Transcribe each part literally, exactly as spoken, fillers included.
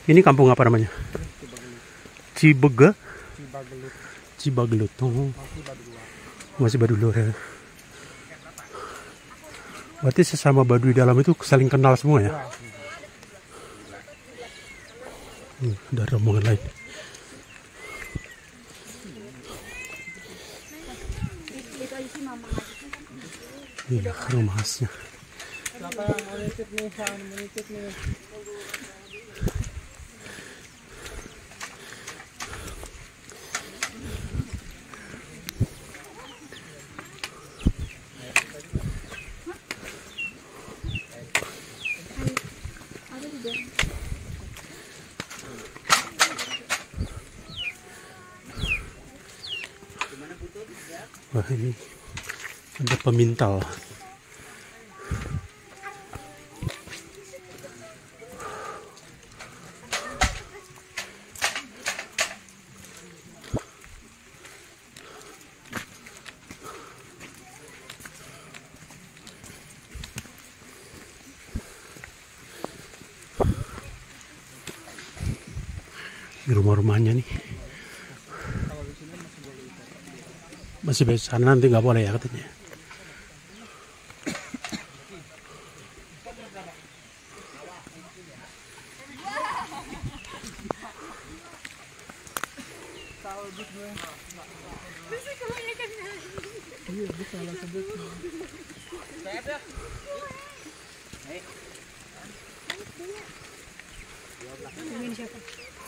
Ini kampung apa namanya? Cibege? Cibagelut. Cibagelut. Oh. Masih Baduy. Masih Baduy ya. Berarti sesama Baduy dalam itu saling kenal semua ya? Hmm, ada rombongan lain. Inilah rumah khasnya. Siapa yang mau nitip nih? Yang mau nitip nih? Wah, ini ada pemintal. Di rumah-rumahnya nih masih bisa, nanti nggak boleh ya katanya. Iya, bisa lah sebut. Ingin siapa?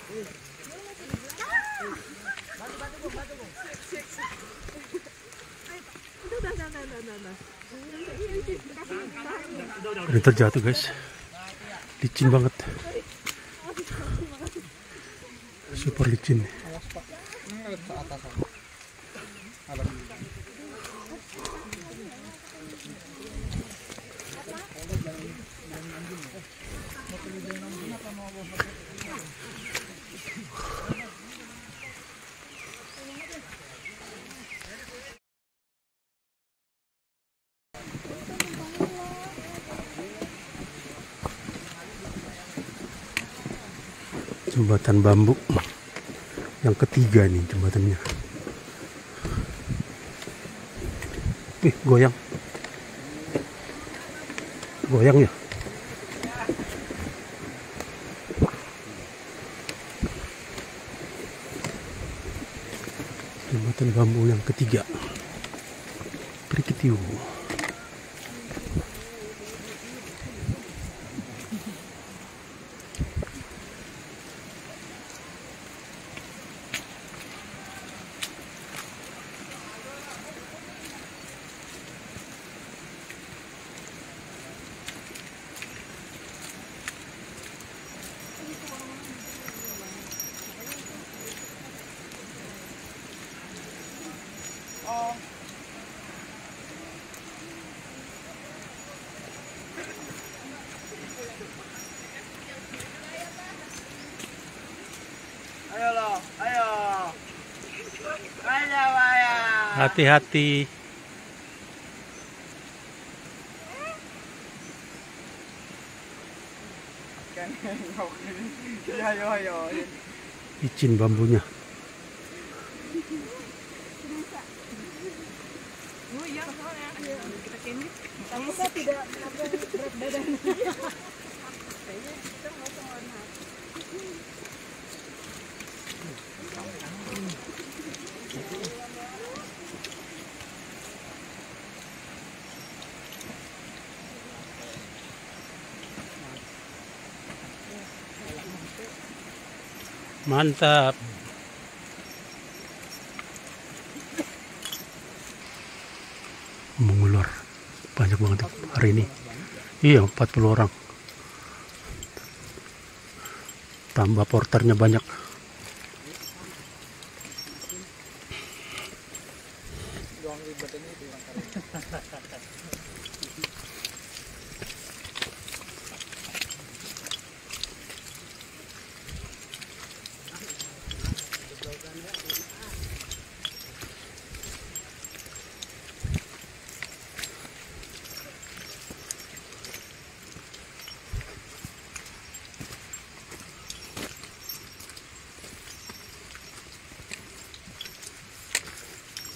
Ini terjatuh guys, licin banget, super licin. Awas Pak. Ini ke atas. Ada. Jembatan bambu yang ketiga nih jembatannya. Wih, goyang. Goyang ya. Jembatan bambu yang ketiga. Prikitiu. Ayo loh, ayo. Ayo, ayo. Hati-hati. Ayo, ayo. Licin bambunya. Oh iya, soalnya kita kini. Kamu kan tidak berat badan. Kayaknya kita mau kemana? Mantap. Mengulur banyak banget hari ini. Iya, empat puluh orang. Tambah porternya banyak.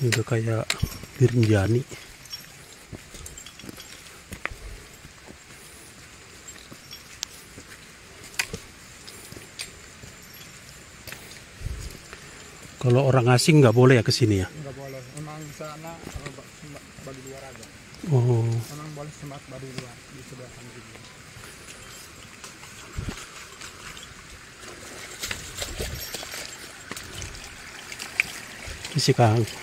Ini udah kayak dirinjani. Kalau orang asing nggak boleh ya ke sini ya? Nggak boleh. Emang di sana eh, ba- cuma baduy luar aja. Oh, Emang boleh semak baduy luar di sebelah sana juga. isi kang.